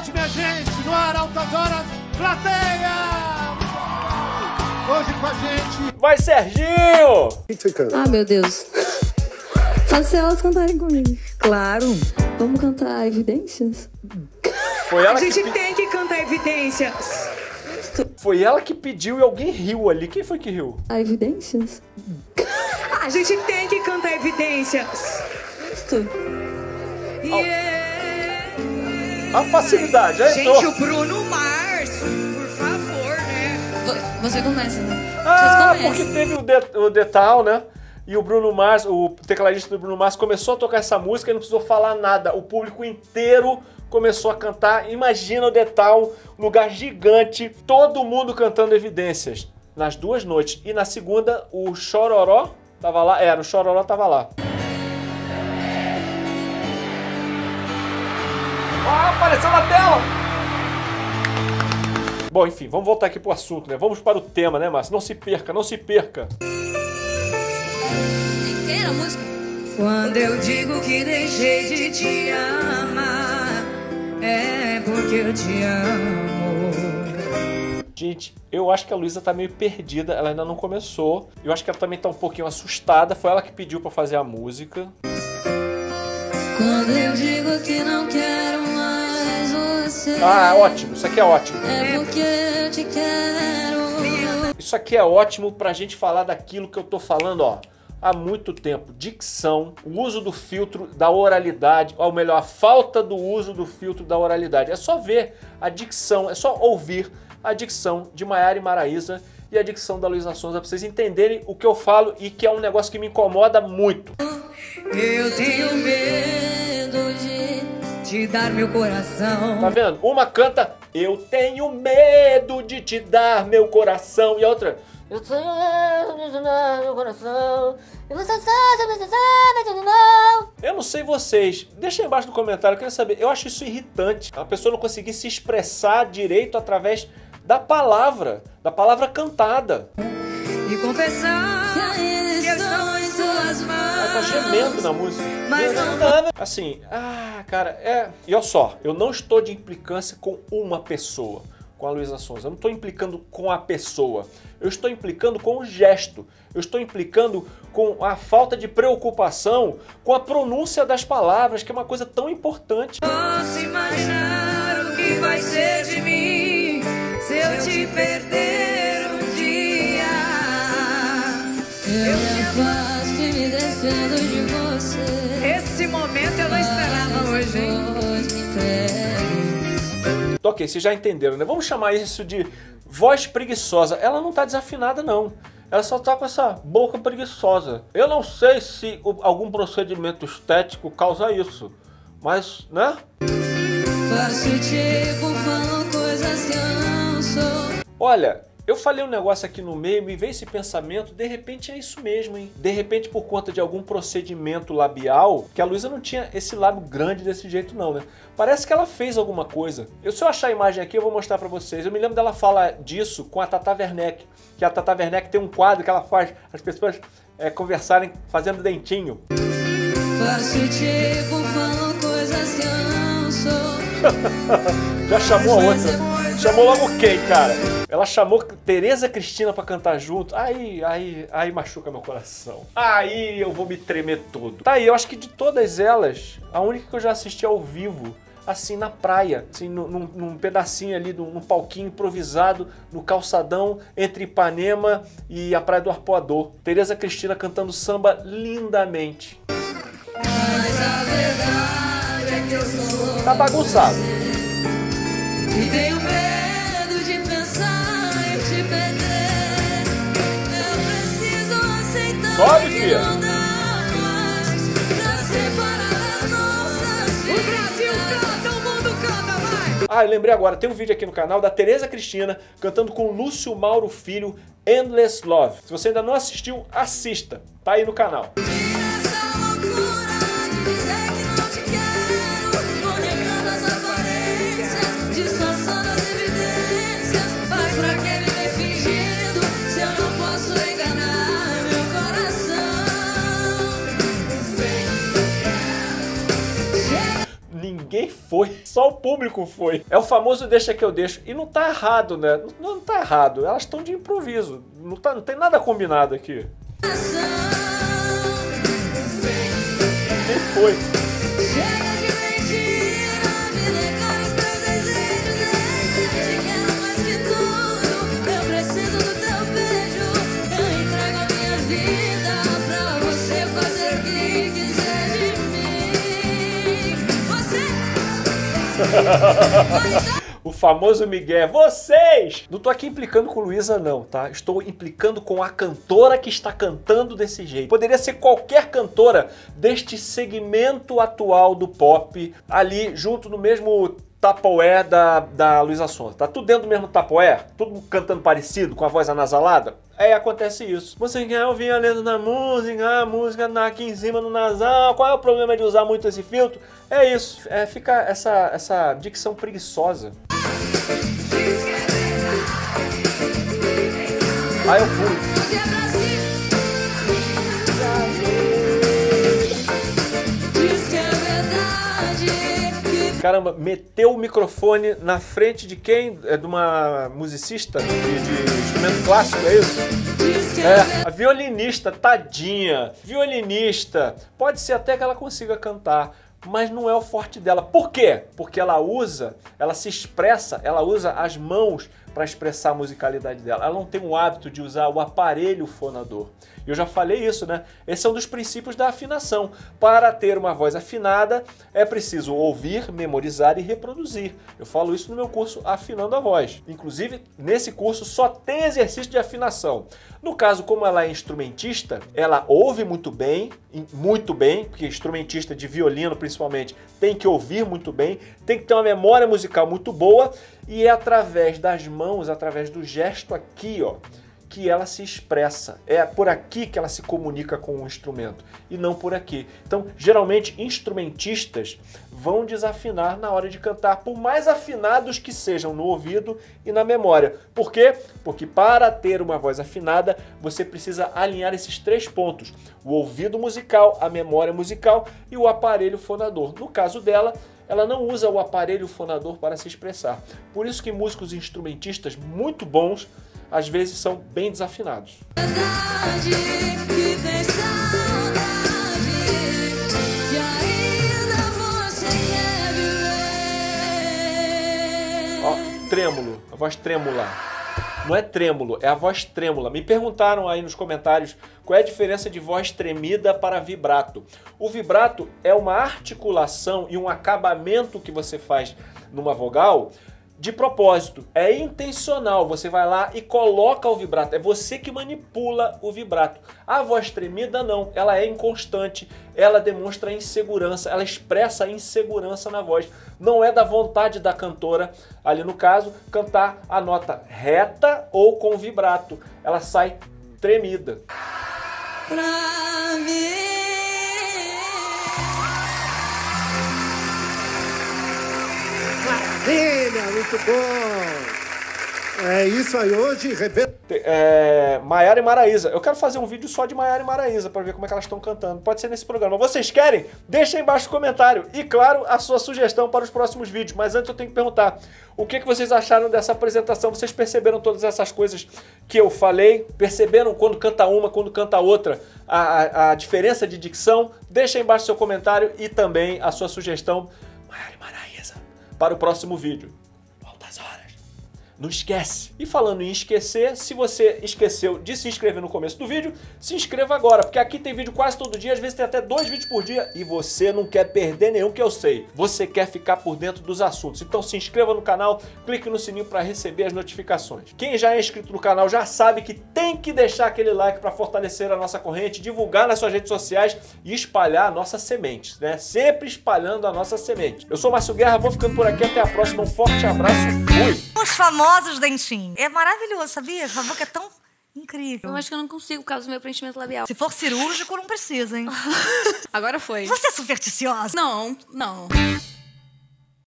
noite, minha gente, no ar, Altas Horas, plateia! Hoje com a gente... Vai, Serginho! Ah, meu Deus. Só se elas cantarem comigo. Claro. Vamos cantar Evidências? Foi ela A gente que... tem que cantar Evidências. Foi ela que pediu e alguém riu ali. Quem foi que riu? A Evidências? A gente tem que cantar Evidências. A facilidade, já Gente, entrou. o Bruno Mars, por favor, né? Você começa, né? Ah, porque teve o Detal, né? E o Bruno Mars, o tecladista do Bruno Mars, começou a tocar essa música e não precisou falar nada. O público inteiro começou a cantar. Imagina o Detal, lugar gigante, todo mundo cantando Evidências. Nas duas noites. E na segunda, o Chororó tava lá. O Chororó tava lá. Ah, apareceu na tela! Bom, enfim, vamos voltar aqui pro assunto, né? Vamos para o tema, né, Márcio? Não se perca, não se perca. Inteira a música. Quando eu digo que deixei de te amar, é porque eu te amo. Gente, eu acho que a Luísa tá meio perdida, ela ainda não começou. Eu acho que ela também tá um pouquinho assustada, foi ela que pediu pra fazer a música. Quando eu digo que não quero mais você, Ah, ótimo, isso aqui é ótimo. é porque eu te quero. Isso aqui é ótimo pra gente falar daquilo que eu tô falando, ó, há muito tempo. Dicção, o uso do filtro da oralidade, ou melhor, a falta do uso do filtro da oralidade. É só ver a dicção, é só ouvir a dicção de Maiara e Maraísa e a dicção da Luísa Sonza pra vocês entenderem o que eu falo e que é um negócio que me incomoda muito. Eu tenho medo de te dar meu coração. Tá vendo? Uma canta, eu tenho medo de te dar meu coração, e a outra, eu tenho medo de te dar meu coração, e você sabe não. Eu não sei vocês, deixa aí embaixo no comentário, eu quero saber, eu acho isso irritante, a pessoa não conseguir se expressar direito através da palavra cantada. E confessar que eu estou em suas mãos. Ela tá gemendo na música. Mas não assim, cara, E olha só, eu não estou de implicância com uma pessoa, com a Luísa Sonza. Eu não estou implicando com a pessoa. Eu estou implicando com o gesto. Eu estou implicando com a falta de preocupação com a pronúncia das palavras, que é uma coisa tão importante. posso imaginar o que vai ser de mim se eu te perder um dia. Eu me afasto e me defendo de você. Esse momento eu não esperava hoje, hein? Pois me entregue. Ok, vocês já entenderam, né? Vamos chamar isso de voz preguiçosa. Ela não tá desafinada, não. Ela só tá com essa boca preguiçosa. Eu não sei se algum procedimento estético causa isso, mas, né? Faço tipo, falo coisas que eu não sou. Olha, eu falei um negócio aqui no meio, me veio esse pensamento, de repente é isso mesmo, hein? De repente, por conta de algum procedimento labial, que a Luísa não tinha esse lábio grande desse jeito não, né? Parece que ela fez alguma coisa. Se eu achar a imagem aqui, eu vou mostrar pra vocês. Eu me lembro dela falar disso com a Tata Werneck, que a Tata Werneck tem um quadro que ela faz as pessoas conversarem fazendo dentinho. Faço tipo, falo coisas que eu não sou. Já chamou a outra. Chamou logo quem, cara? Ela chamou Tereza Cristina pra cantar junto. Aí machuca meu coração. Aí eu vou me tremer todo. Tá aí, eu acho que de todas elas, a única que eu já assisti ao vivo, assim, na praia, assim, num pedacinho ali, num palquinho improvisado, no calçadão, entre Ipanema e a Praia do Arpoador. Tereza Cristina cantando samba lindamente. Mas a verdade é que eu sou. Tá bagunçado. E tenho medo de pensar em te perder. Eu preciso aceitar. Sobe, que filha. não dá mais pra separar as nossas vidas. O Brasil canta, o mundo canta, vai! Ah, eu lembrei agora, tem um vídeo aqui no canal da Tereza Cristina cantando com Lúcio Mauro Filho, Endless Love. Se você ainda não assistiu, assista. Tá aí no canal. Essa loucura de dizer que não te quero, vou negando as aparências, disfarçando as evidências. Mas pra que viver fingindo se eu não posso enganar meu coração? Ninguém foi. Só o público foi. É o famoso deixa que eu deixo. E não tá errado, né? Não tá errado. Elas estão de improviso. Não tem nada combinado aqui. Nem foi. Chega de mentira, me declara os teus desejos. Eu te quero mais que tudo. Eu preciso do teu beijo. Eu entrego a minha vida pra você fazer o que quiser de mim. Você. O famoso Miguel, vocês! Não tô aqui implicando com Luísa não, tá? Estou implicando com a cantora que está cantando desse jeito. Poderia ser qualquer cantora deste segmento atual do pop, ali junto no mesmo Tupperware da Luísa Sonza. Tá tudo dentro do mesmo Tupperware? Tudo cantando parecido, com a voz anasalada? Aí acontece isso. Você quer ouvir a letra da música, a música tá aqui em cima no nasal. Qual é o problema de usar muito esse filtro? É isso, fica essa dicção preguiçosa. Aí eu fui. Caramba, meteu o microfone na frente de quem? É de uma musicista de instrumento clássico, é isso? É, a violinista, tadinha. Violinista. Pode ser até que ela consiga cantar, mas não é o forte dela. Por quê? Porque ela se expressa, ela usa as mãos para expressar a musicalidade dela. Ela não tem o hábito de usar o aparelho fonador. Eu já falei isso, né? Esse é um dos princípios da afinação. Para ter uma voz afinada, é preciso ouvir, memorizar e reproduzir. Eu falo isso no meu curso Afinando a Voz. Inclusive, nesse curso só tem exercício de afinação. No caso, como ela é instrumentista, ela ouve muito bem, porque instrumentista de violino, principalmente, tem que ouvir muito bem, tem que ter uma memória musical muito boa, e é através das mãos, através do gesto aqui, ó, que ela se expressa. É por aqui que ela se comunica com o instrumento e não por aqui. Então, geralmente, instrumentistas vão desafinar na hora de cantar, por mais afinados que sejam no ouvido e na memória. Por quê? Porque para ter uma voz afinada, você precisa alinhar esses 3 pontos: o ouvido musical, a memória musical e o aparelho fonador. No caso dela, ela não usa o aparelho fonador para se expressar. Por isso que músicos instrumentistas muito bons às vezes são bem desafinados. Ó, trêmulo, a voz trêmula. Não é trêmulo, é a voz trêmula. Me perguntaram aí nos comentários qual é a diferença de voz tremida para vibrato. O vibrato é uma articulação e um acabamento que você faz numa vogal de propósito, é intencional, você vai lá e coloca o vibrato, é você que manipula o vibrato. A voz tremida não, ela é inconstante, ela demonstra insegurança, ela expressa insegurança na voz. Não é da vontade da cantora, ali no caso, cantar a nota reta ou com vibrato, ela sai tremida. Pra mim. Maravilha, muito bom. É isso aí hoje, Maiara e Maraísa. Eu quero fazer um vídeo só de Maiara e Maraísa para ver como é que elas estão cantando. Pode ser nesse programa. Vocês querem? Deixa aí embaixo no comentário. E claro, a sua sugestão para os próximos vídeos. Mas antes eu tenho que perguntar, o que vocês acharam dessa apresentação? Vocês perceberam todas essas coisas que eu falei? Perceberam quando canta uma, quando canta outra, a diferença de dicção? Deixa aí embaixo seu comentário e também a sua sugestão, Maiara e Maraísa, para o próximo vídeo. Altas horas. Não esquece. E falando em esquecer, se você esqueceu de se inscrever no começo do vídeo, se inscreva agora, porque aqui tem vídeo quase todo dia, às vezes tem até 2 vídeos por dia, e você não quer perder nenhum, que eu sei. Você quer ficar por dentro dos assuntos. Então se inscreva no canal, clique no sininho para receber as notificações. Quem já é inscrito no canal já sabe que tem que deixar aquele like para fortalecer a nossa corrente, divulgar nas suas redes sociais e espalhar a nossa semente, né? Sempre espalhando a nossa semente. Eu sou Márcio Guerra, vou ficando por aqui, até a próxima, um forte abraço, fui! Os famosos dentinhos. É maravilhoso, sabia? A boca é tão incrível. Eu acho que eu não consigo por causa do meu preenchimento labial. Se for cirúrgico, não precisa, hein? Agora foi. Você é supersticiosa? Não.